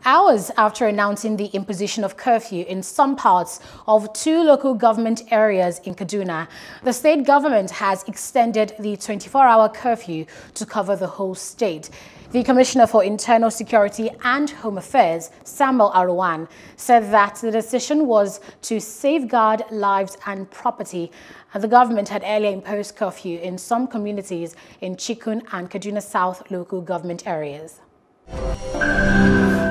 Hours after announcing the imposition of curfew in some parts of 2 local government areas in Kaduna, the state government has extended the 24-hour curfew to cover the whole state. The Commissioner for Internal Security and Home Affairs, Samuel Arwan, said that the decision was to safeguard lives and property. The government had earlier imposed curfew in some communities in Chikun and Kaduna South local government areas.